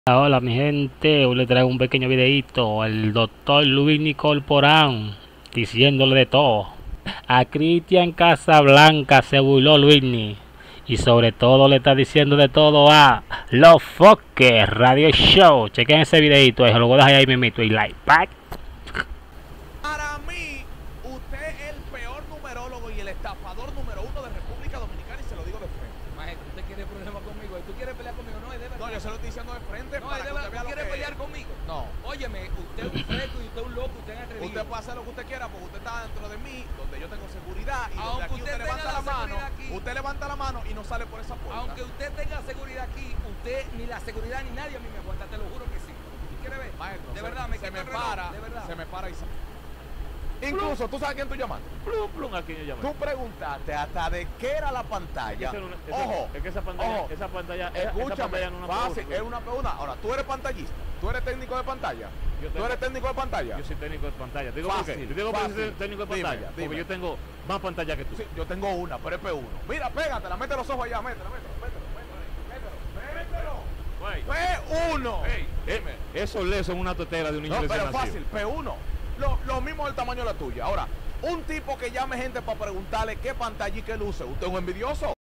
Hola mi gente, hoy les traigo un pequeño videito al doctor Luis Nicole Porán diciéndole de todo. A Cristian Casablanca se burló Luisni y sobre todo le está diciendo de todo a Los Foques Radio Show. Chequen ese videito, se lo voy a dejar ahí mismito y like. Bye. Para mí, usted es el peor numerólogo y el estafador número uno de República Dominicana y se lo digo de frente. Maestro, usted quiere problemas conmigo. ¿Tú quieres pelear conmigo? No, es de verdad. No, yo se lo estoy diciendo de frente No, para es de que verdad. usted vea ¿Tú lo quieres que pelear es. conmigo? No. Óyeme, usted es un fresco y usted es un loco, usted es atrevido. Usted puede hacer lo que usted quiera porque usted está dentro de mí, donde yo tengo seguridad y donde Aunque aquí usted usted tenga levanta la la mano, seguridad aquí. usted levanta la mano y no sale por esa puerta. Aunque usted tenga seguridad aquí, usted ni la seguridad ni nadie a mí me aguanta, te lo juro que sí. ¿Tú quieres ver? Maestro, de verdad, me se quito me el reloj, para, de verdad. se me para y sale. Incluso, ¿tú sabes a quién tú llamas? Plum, plum, a quien yo llamé. Tú preguntaste hasta de qué era la pantalla. Ojo, es que esa pantalla, ojo, esa pantalla escúchame, no es una fácil, pregunta. es una pregunta. Ahora, tú eres pantallista, tú eres técnico de pantalla. ¿Tú eres técnico de pantalla? Yo soy técnico de pantalla. Te digo por Fácil, qué. Te digo por qué fácil. soy técnico de Dime, pantalla. dime. Porque yo tengo más pantalla que tú. Sí, yo tengo una, pero es P1. Mira, pégatela, mete los ojos allá, mételo. P1. Ey, Dime. esos les son una totera de un niño No, recién pero nacido. fácil, P1. Lo mismo del tamaño de la tuya. Ahora, un tipo que llame gente para preguntarle qué pantalla y qué luce. ¿Usted es un envidioso?